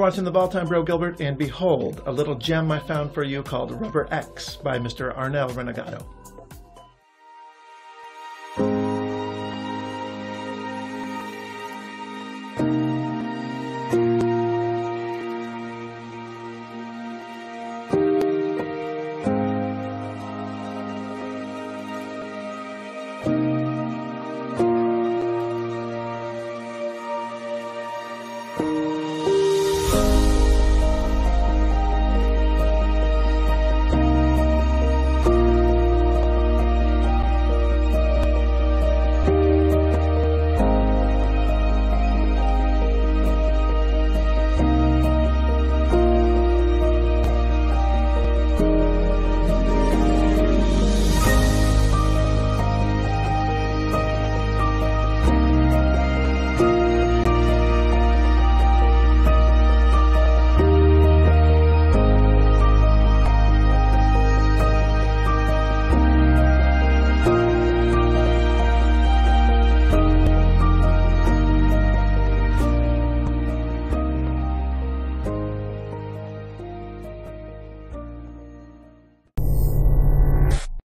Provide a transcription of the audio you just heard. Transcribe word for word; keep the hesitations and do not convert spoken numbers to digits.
watching The Ball Time Bro Gilbert, and behold, a little gem I found for you called Rubber X by Mister Arnel Renegado.